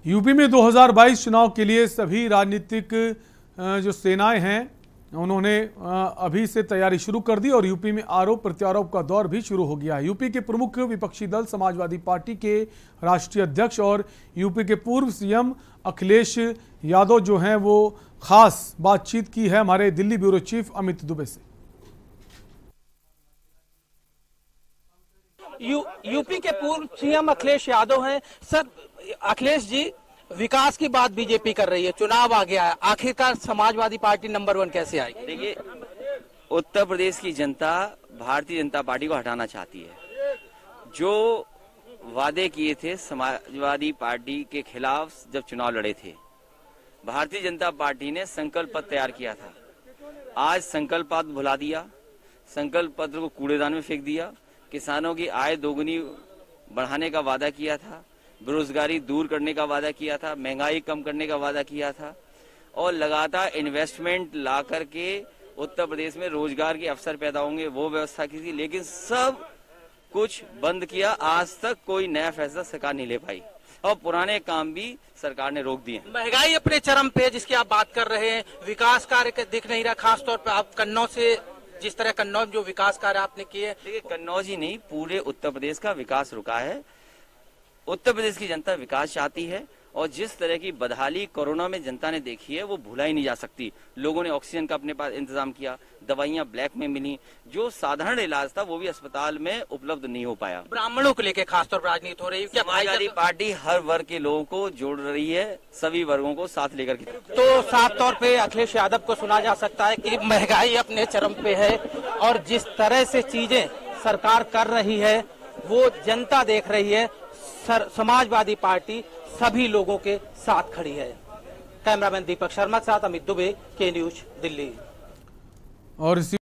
UP में 2022 चुनाव के लिए सभी राजनीतिक जो सेनाएं हैं उन्होंने अभी से तैयारी शुरू कर दी और यूपी में आरोप प्रत्यारोप का दौर भी शुरू हो गया है। यूपी के प्रमुख विपक्षी दल समाजवादी पार्टी के राष्ट्रीय अध्यक्ष और यूपी के पूर्व सीएम अखिलेश यादव जो हैं वो खास बातचीत की है हमारे दिल्ली ब्यूरो चीफ अमित दुबे से। यूपी के पूर्व सीएम अखिलेश यादव हैं। सर अखिलेश जी, विकास की बात बीजेपी कर रही है, चुनाव आ गया है, आखिरकार समाजवादी पार्टी नंबर 1 कैसे आई? देखिए, उत्तर प्रदेश की जनता भारतीय जनता पार्टी को हटाना चाहती है। जो वादे किए थे समाजवादी पार्टी के खिलाफ जब चुनाव लड़े थे, भारतीय जनता पार्टी ने संकल्प पत्र तैयार किया था। आज संकल्प पत्र भुला दिया, संकल्प पत्र को कूड़ेदान में फेंक दिया। किसानों की आय दोगुनी बढ़ाने का वादा किया था, बेरोजगारी दूर करने का वादा किया था, महंगाई कम करने का वादा किया था और लगातार इन्वेस्टमेंट ला करके उत्तर प्रदेश में रोजगार के अवसर पैदा होंगे वो व्यवस्था की थी, लेकिन सब कुछ बंद किया। आज तक कोई नया फैसला सरकार नहीं ले पाई और पुराने काम भी सरकार ने रोक दिए। महंगाई अपने चरम पे जिसकी आप बात कर रहे हैं, विकास कार्य दिख नहीं रहा। खासतौर पर आप कन्नौज से, जिस तरह कन्नौज जो विकास कार्य आपने किए, देखिए कन्नौज ही नहीं पूरे उत्तर प्रदेश का विकास रुका है। उत्तर प्रदेश की जनता विकास चाहती है और जिस तरह की बदहाली कोरोना में जनता ने देखी है वो भूला ही नहीं जा सकती। लोगों ने ऑक्सीजन का अपने पास इंतजाम किया, दवाइयां ब्लैक में मिली, जो साधारण इलाज था वो भी अस्पताल में उपलब्ध नहीं हो पाया। ब्राह्मणों को लेकर खासतौर पर राजनीति हो रही है। समाजवादी पार्टी हर वर्ग के लोगों को जोड़ रही है, सभी वर्गों को साथ लेकर के। तो साफ तौर पे अखिलेश यादव को सुना जा सकता है कि महंगाई अपने चरम पे है और जिस तरह से चीजें सरकार कर रही है वो जनता देख रही है। समाजवादी पार्टी सभी लोगों के साथ खड़ी है। कैमरामैन दीपक शर्मा के साथ अमित दुबे, के न्यूज, दिल्ली। और